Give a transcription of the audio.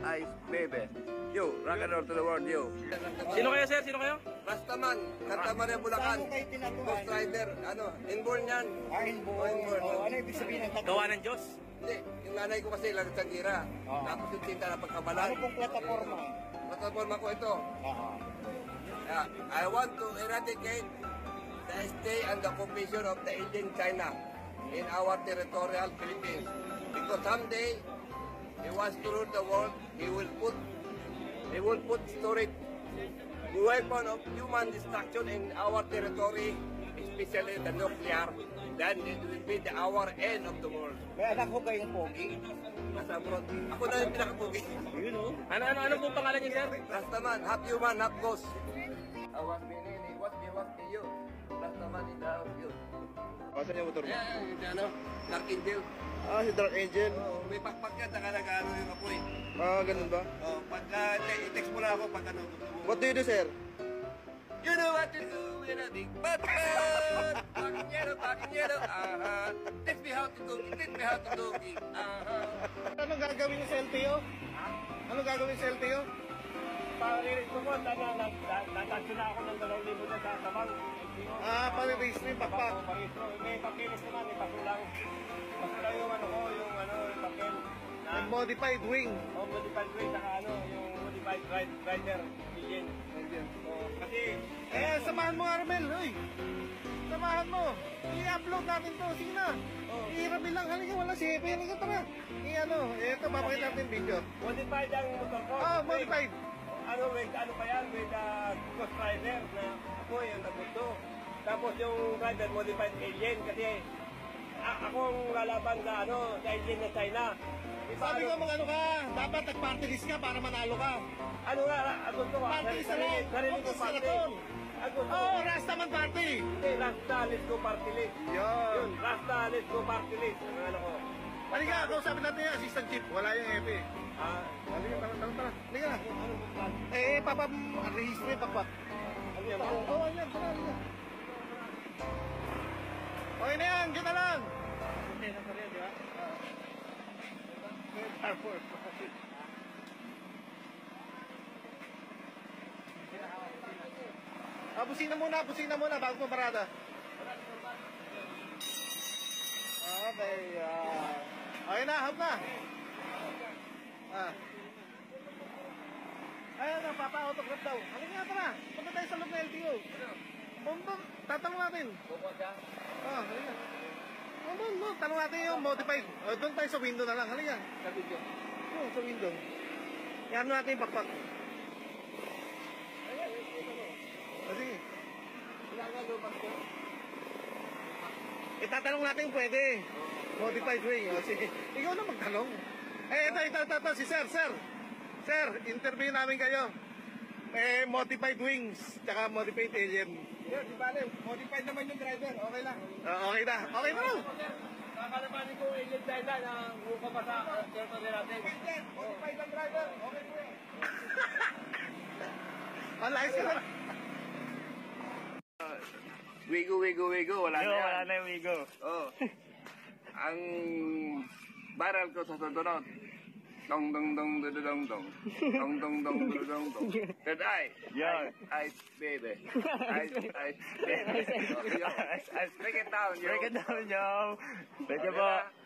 ice, baby. Yo, rock and roll to the world, yo. Sino kayo, sir? Sino kayo? Rastaman, Santa Maria, Bulacan. Ghost Rider, inborn yan. Inborn. Ano ibig sabihin ng Gawa ng Diyos. Hindi, yung nanay ko kasi lang sa gira. Tapos yung tinta na pagkabalan. Ano pong plataforma? Plataforma ko ito. I want to eradicate the stay and the occupation of the Indian China in our territorial Philippines. Because someday, he wants to rule the world, he will put storage weapon of human destruction in our territory, especially the nuclear. Then it will be our end of the world. May anak ko kayong pogi? Nasa abroad. Ako na yung pinakapugi. Yun o. Ano pong pangalan niyo, sir? Rastaman, half human, half ghost. Awas binini, what be you? Rastaman in the house, you. Pasan yung motor mo? Yeah, Dark Angel. Ah, si Dark Angel. Oh, may pakpak yan, saka nag-ano yung apoy. Ah, ganun ba? Oh, pagka i-text mo lang ako, pag ano. What do you do, sir? You know what to do with a big butt man. Talking yellow, Teach me how to do it, Anong gagawin niyo sa LTO? Anong gagawin sa LTO? Parinig ko po, natansyo na ako ng 2,000 na sa tabang. Ah, pang-registry, pakpak. May papilis naman, may pasulang. Pasulang yung yung papel. And modified wing. Modified wing, saka yung modified rider, engine. Kasi, Samahan mo, Armel, hoy. Samahan mo. I-upload natin to, sige na. I-rabi lang, halika, wala si Hepe, halika, tara. Ito, papakita natin video. modified ang motor ko. Modified. Ano pa yan, with Ghost Rider na ako yung nagusto. Tapos yung rider, modified alien, kasi ako ang lalaban sa sa alien na China. Sabi ko mag-ano ka, dapat nag-party list ka para manalo ka. Gusto ko. Party list na Sarili ko party. Rastaman party. Hindi, Rasta Let's Go Party List. Yun. Rasta Let's Go Party List. Ano ko. Halika, kausapin natin yung assistant chief. Wala yung Hepe. Halika, tara. Halika na. Papa-rehistory, pakpak. Ano yan? Ayan, tara, halika. Okay na yan, kita lang. Okay na pala, di ba? Busina muna bago mo parada. Okay, okay na, hap na. Ayan, papa-autograph daw. Halika nga, tara. Punta tayo sa loob ng LTO. Tatanong natin. Halika. Tanong natin yung modified. Doon tayo sa window na lang. Halika. Sa video. Sa window. Yan natin yung pakpak. Sige. Itatanong natin pwede. Modified way. Sige. Ikaw na magtanong. Ito. Si Sir. Sir, interview namin kayo. Modified wings. Tsaka modified alien. Yun, di bale. Modified naman yung driver. Okay lang. Okay na. Okay na lang. Kakalabanin ko alien China na buka pa sa territory natin. Modified ang driver. Okay po yan. Alayos ka na. Wigo, wala na yan. Wala na yung Wigo. Ang barrel ko sa sunod. Dong. Third eye. Yan. Ice, baby. Ice, baby. Break it down, yo. Break it down, yo. Thank you po.